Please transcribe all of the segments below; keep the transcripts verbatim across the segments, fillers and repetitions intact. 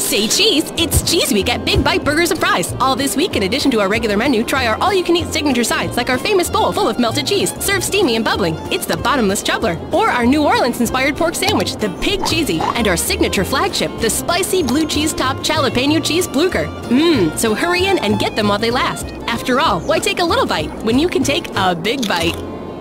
Say cheese! It's Cheese Week at Big Bite Burgers and Fries. All this week, in addition to our regular menu, try our all-you-can-eat signature sides, like our famous bowl full of melted cheese, served steamy and bubbling. It's the bottomless chubbler. Or our New Orleans-inspired pork sandwich, the Pig Cheesy. And our signature flagship, the spicy blue cheese-topped jalapeno cheese blucher. Mmm, so hurry in and get them while they last. After all, why take a little bite when you can take a big bite?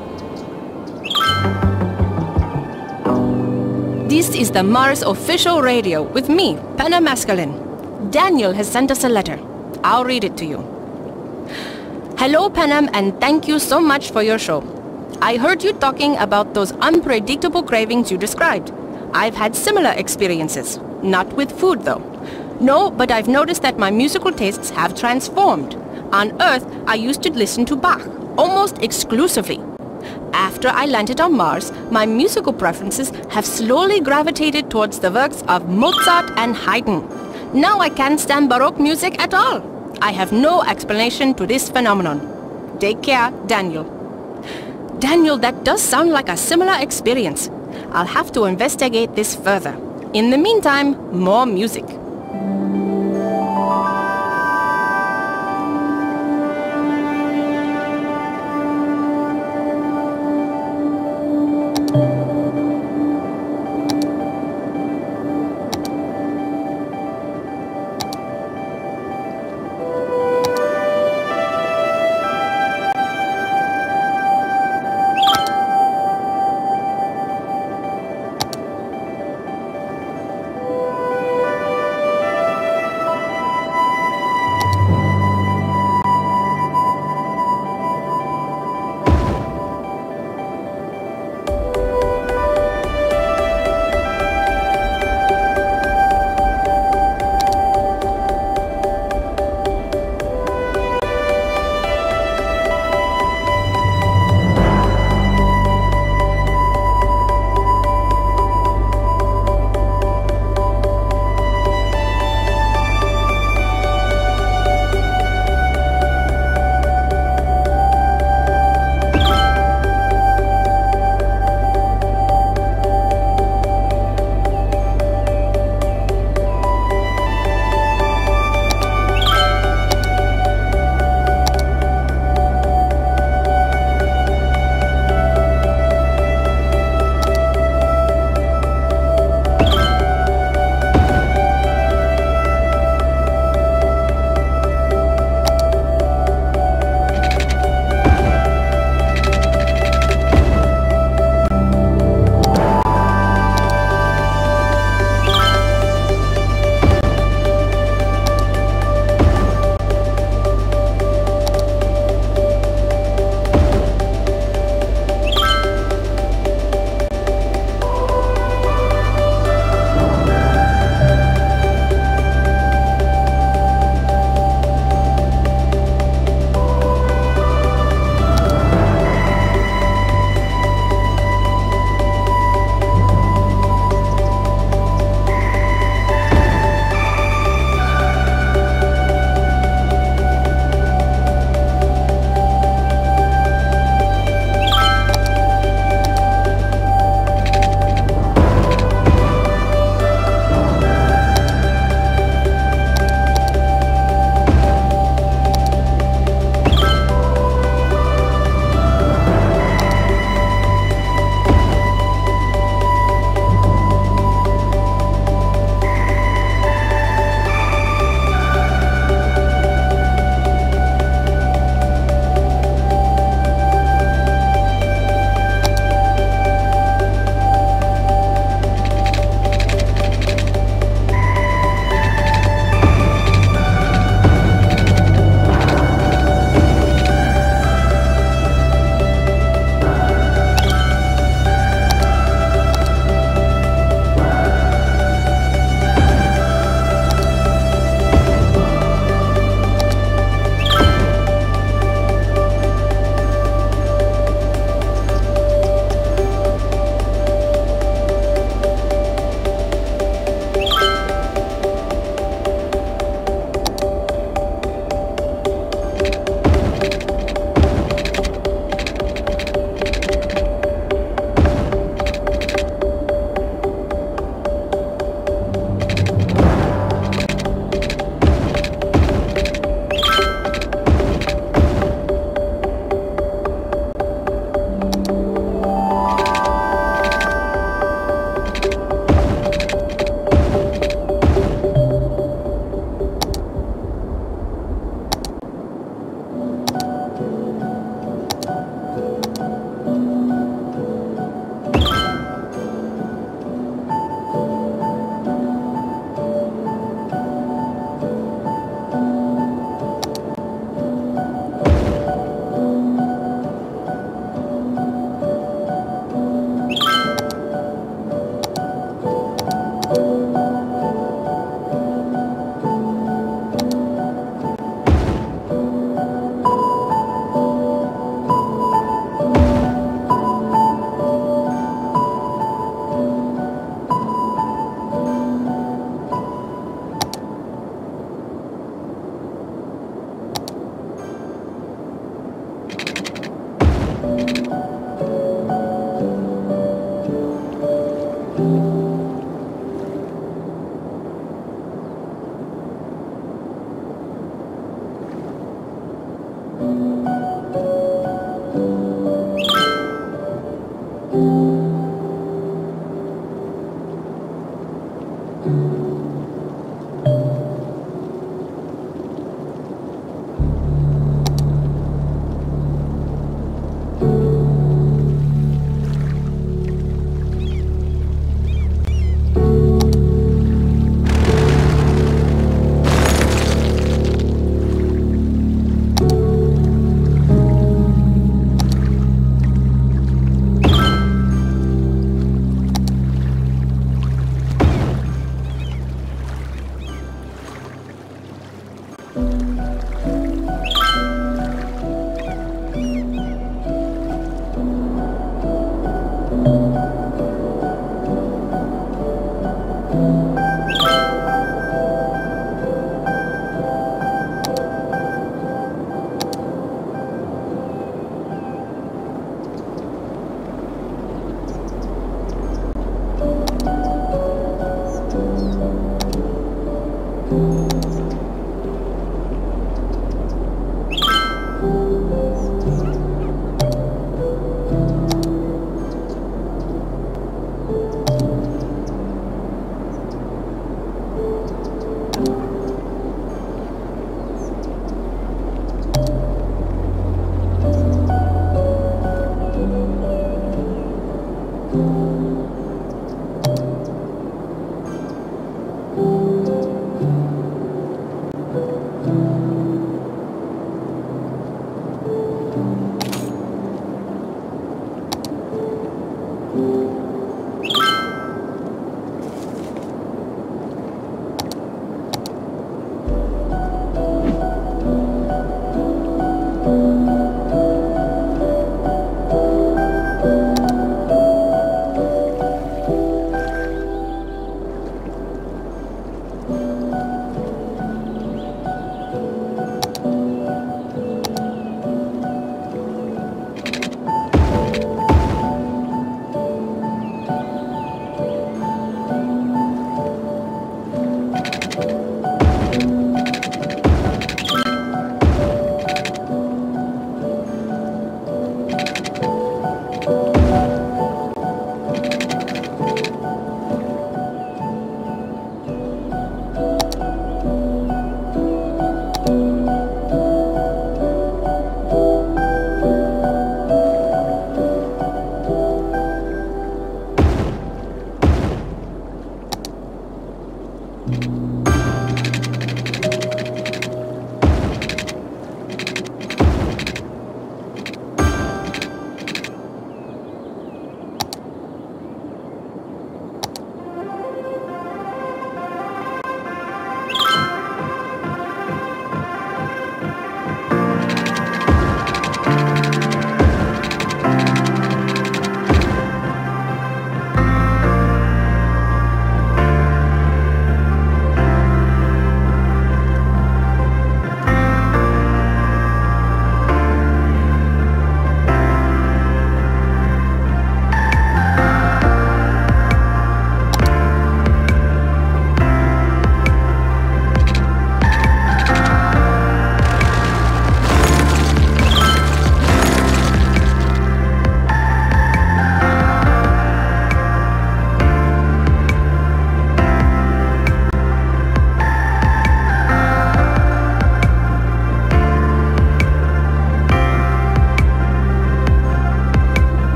This is the Mars official radio with me, Penna Masculine. Daniel has sent us a letter. I'll read it to you. Hello, Penham, and thank you so much for your show. I heard you talking about those unpredictable cravings you described. I've had similar experiences. Not with food, though. No, but I've noticed that my musical tastes have transformed. On Earth, I used to listen to Bach, almost exclusively. After I landed on Mars, my musical preferences have slowly gravitated towards the works of Mozart and Haydn. Now I can't stand Baroque music at all. I have no explanation to this phenomenon. Take care, Daniel. Daniel, that does sound like a similar experience. I'll have to investigate this further. In the meantime, more music.